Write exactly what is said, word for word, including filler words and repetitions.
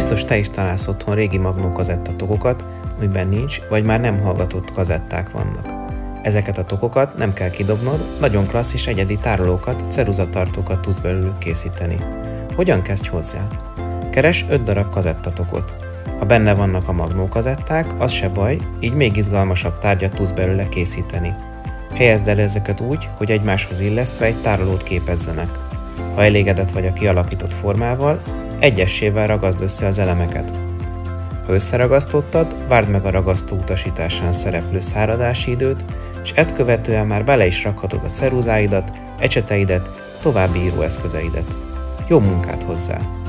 Biztos te is találsz otthon régi magnó kazettatokokat, amiben nincs, vagy már nem hallgatott kazetták vannak. Ezeket a tokokat nem kell kidobnod, nagyon klassz és egyedi tárolókat, ceruzatartókat tudsz belőlük készíteni. Hogyan kezdj hozzá? Keres öt darab kazettatokot. Ha benne vannak a magnó kazetták, az se baj, így még izgalmasabb tárgyat tudsz belőle készíteni. Helyezd el ezeket úgy, hogy egymáshoz illesztve egy tárolót képezzenek. Ha elégedett vagy a kialakított formával, egyesével ragaszd össze az elemeket. Ha összeragasztottad, várd meg a ragasztó utasításán szereplő száradási időt, és ezt követően már bele is rakhatod a ceruzáidat, ecseteidet, további íróeszközeidet. Jó munkát hozzá!